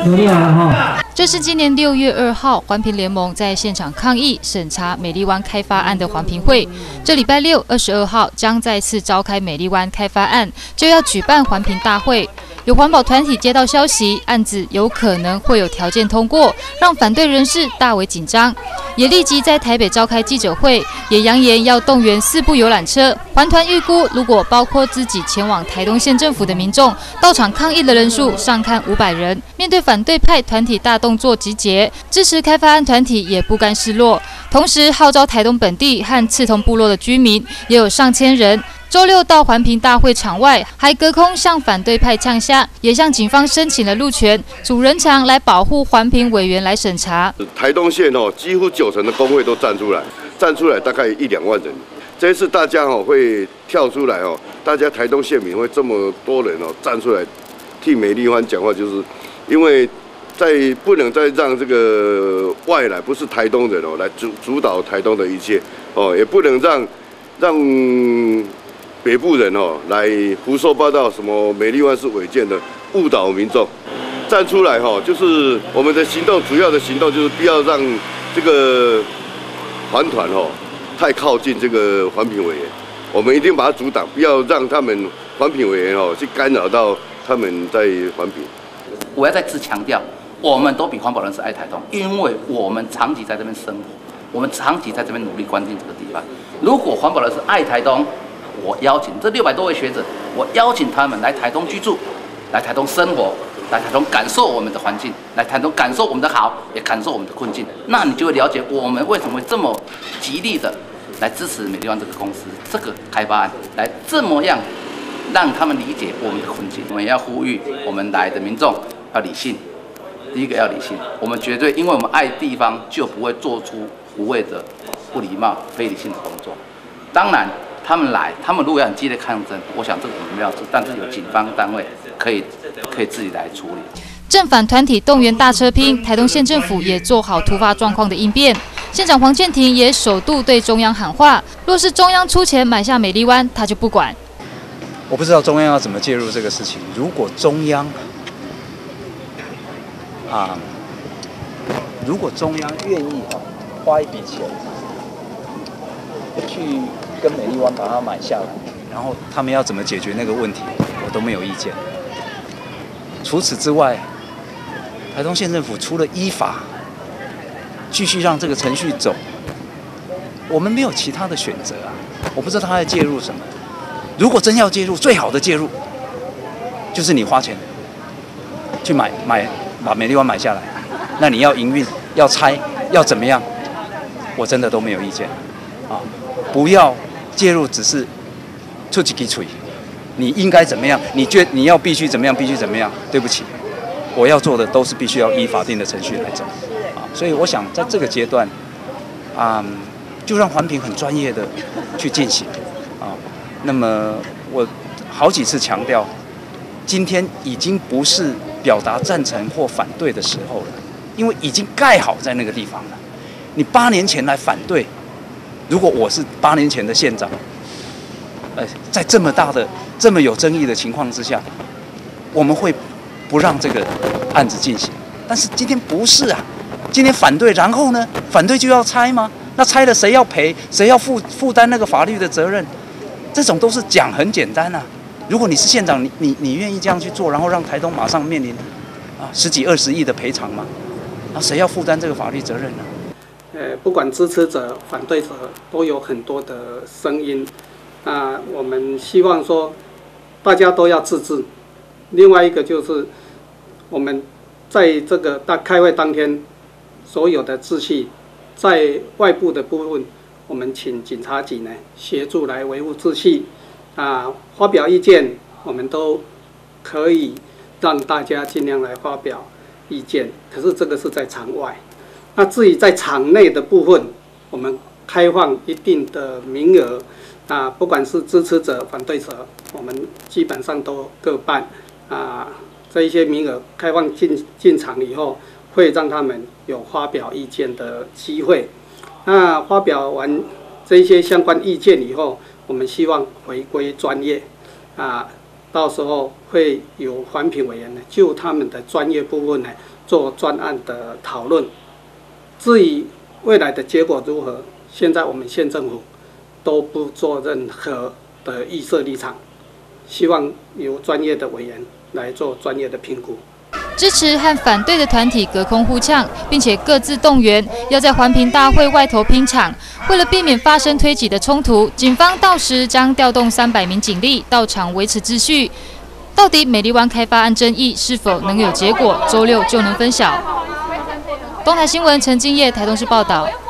处理好了哈。 这是今年6月2号，环评联盟在现场抗议审查美丽湾开发案的环评会。这礼拜622号将再次召开美丽湾开发案，就要举办环评大会。有环保团体接到消息，案子有可能会有条件通过，让反对人士大为紧张，也立即在台北召开记者会，也扬言要动员4部游览车。环团预估，如果包括自己前往台东县政府的民众，到场抗议的人数上看500人。面对反对派团体大动作集结，支持开发案团体也不甘示弱，同时号召台东本地和刺桐部落的居民也有上千人。周6到环评大会场外，还隔空向反对派呛下，也向警方申请了路权、主人墙来保护环评委员来审查。 台东县几乎90%的工会都站出来大概1-2万人。这一次大家会跳出来大家台东县民会这么多人站出来替美丽湾讲话，就是因为不能再让这个外来不是台东人来主导台东的一切也不能让北部人来胡说八道，什么美丽湾是违建的，误导民众。站出来就是我们的行动，主要的行动就是不要让这个环团太靠近这个环评委员，我们一定把它阻挡，不要让他们环评委员去干扰到他们在环评。 我要再次强调，我们都比环保人士爱台东，因为我们长期在这边生活，我们长期在这边努力关心这个地方。如果环保人士爱台东，我邀请这600多位学者，我邀请他们来台东居住，来台东生活，来台东感受我们的环境，来台东感受我们的好，也感受我们的困境。那你就会了解我们为什么会这么极力的来支持美丽湾这个公司这个开发案，来这么样让他们理解我们的困境。我们也要呼吁我们来的民众要理性，第一个要理性，我们绝对因为我们爱地方，就不会做出无谓的不礼貌、非理性的动作。当然。他们如果要很激烈抗争，我想这个我们要做，但是有警方单位可以自己来处理。 正反团体动员大车拼，台东县政府也做好突发状况的应变。县长黄健庭也首度对中央喊话：若是中央出钱买下美丽湾，他就不管。 我不知道中央要怎么介入这个事情。如果中央愿意花一笔钱去跟美丽湾把它买下来，然后他们要怎么解决那个问题，我都没有意见。除此之外，台东县政府除了依法继续让这个程序走，我们没有其他的选择啊。我不知道他在介入什么。如果真要介入，最好的介入就是你花钱去把美丽湾买下来。那你要营运、要拆、要怎么样，我真的都没有意见啊。不要介入，只是出几支嘴，你应该怎么样？你要必须怎么样？必须怎么样？对不起，我要做的都是必须要依法定的程序来走啊。所以我想在这个阶段，就让环评很专业的去进行啊。那么我好几次强调，今天已经不是表达赞成或反对的时候了，因为已经盖好在那个地方了。你8年前来反对。如果我是8年前的县长，在这么大的、这么有争议的情况之下，我们会不让这个案子进行。但是今天不是啊，今天反对，然后呢，反对就要拆吗？那拆了谁要赔？谁要负担那个法律的责任？这种都是讲很简单啊。如果你是县长，你愿意这样去做，然后让台东马上面临10几20亿的赔偿吗？谁要负担这个法律责任呢？ 不管支持者、反对者，都有很多的声音。我们希望说，大家都要自治。另外一个就是，我们在这个开会当天，所有的秩序，在外部的部分，我们请警察局呢协助来维护秩序。发表意见，我们都可以让大家尽量来发表意见。可是这个是在场外。那至于在场内的部分，我们开放一定的名额，不管是支持者、反对者，我们基本上都各半。这一些名额开放进场以后，会让他们有发表意见的机会。那发表完这一些相关意见以后，我们希望回归专业，到时候会有环评委员呢就他们的专业部分呢做专案的讨论。至于未来的结果如何，现在我们县政府都不做任何的预设立场，希望由专业的委员来做专业的评估。 支持和反对的团体隔空互呛，并且各自动员，要在环评大会外头拼场。为了避免发生推挤的冲突，警方到时将调动300名警力到场维持秩序。到底美丽湾开发案争议是否能有结果？周6就能分晓。东台新闻陈敬业台东市报道。